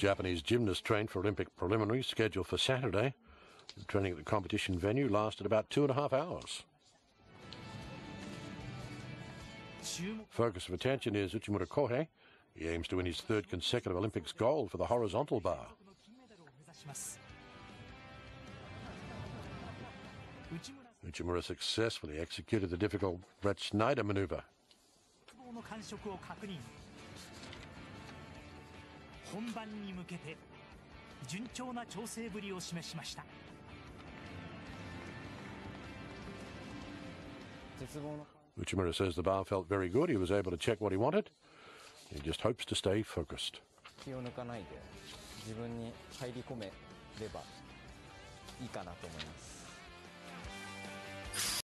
Japanese gymnast trained for Olympic preliminaries scheduled for Saturday. The training at the competition venue lasted about 2.5 hours. Focus of attention is Uchimura Kohei. He aims to win his third consecutive Olympics gold for the horizontal bar. Uchimura successfully executed the difficult Brett Schneider maneuver. 本番に向けて順調な調整ぶりを示しました。 Uchimura says the bar felt very good. He was able to check what he wanted. He just hopes to stay focused. 気を抜かないで自分に入り込めればいいかなと思います。